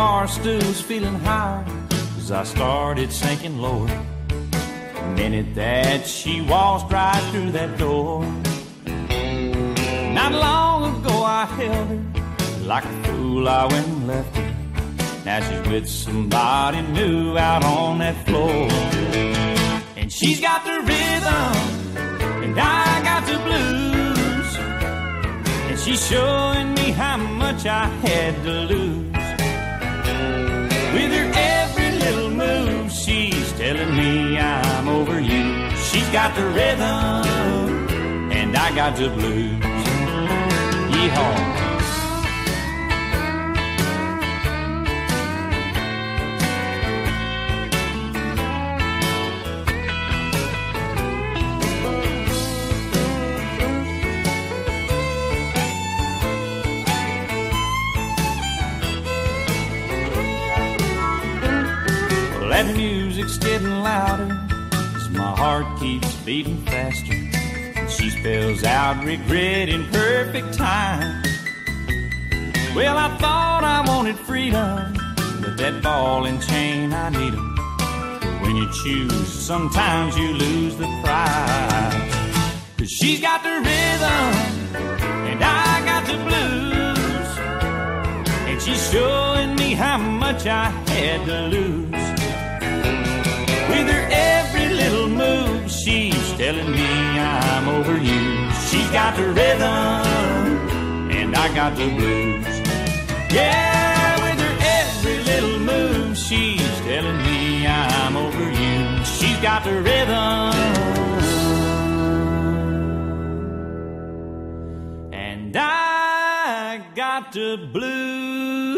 bar stool's feeling high as I started sinking lower. The minute that she waltzed right through that door. Not long ago I held her, like a fool I went and left her. Now she's with somebody new out on that floor. And she's got the rhythm, and I got the blues. And she's showing me how much I had to lose. With her every little move, she's telling me I'm over you. She's got the rhythm, and I got the blues. Yeehaw. That music's getting louder as my heart keeps beating faster, and she spells out regret in perfect time. Well, I thought I wanted freedom, but that ball and chain, I need 'em. When you choose, sometimes you lose the prize. 'Cause she's got the rhythm, and I got the blues. And she's showing me how much I had to lose. With her every little move, she's telling me I'm over you. She's got the rhythm, and I got the blues. Yeah, with her every little move, she's telling me I'm over you. She's got the rhythm, and I got the blues.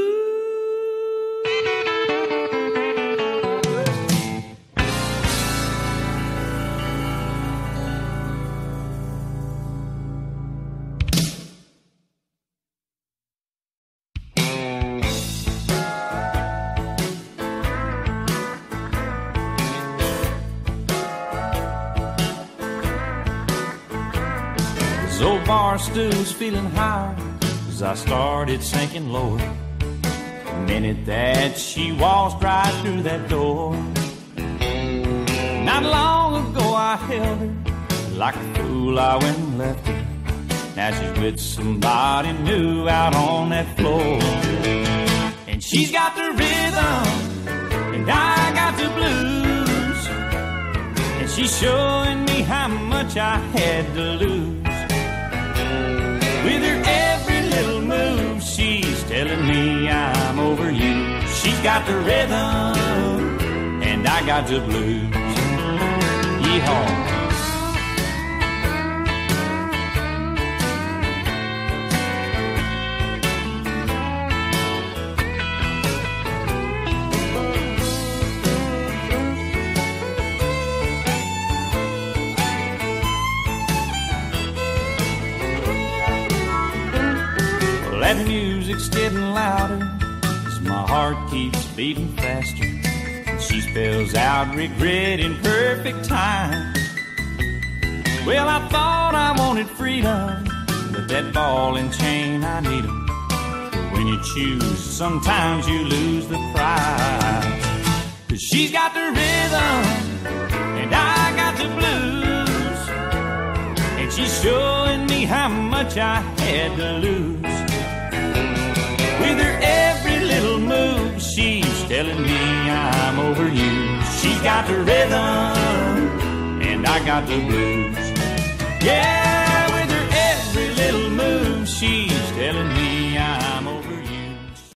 This old bar stool's feeling high as I started sinking lower. The minute that she waltzed right through that door. Not long ago I held her, like a fool I went and left her. Now she's with somebody new out on that floor. And she's got the rhythm, and I got the blues. And she's showing me how much I had to lose. With her every little move, she's telling me I'm over you. She's got the rhythm, and I got the blues. Yeehaw. That music's getting louder as my heart keeps beating faster, and she spells out regret in perfect time. Well, I thought I wanted freedom, but that ball and chain, I need 'em. When you choose, sometimes you lose the prize. 'Cause she's got the rhythm, and I got the blues. And she's showing me how much I had to lose. With her every little move, she's telling me I'm over you. She's got the rhythm, and I got the blues.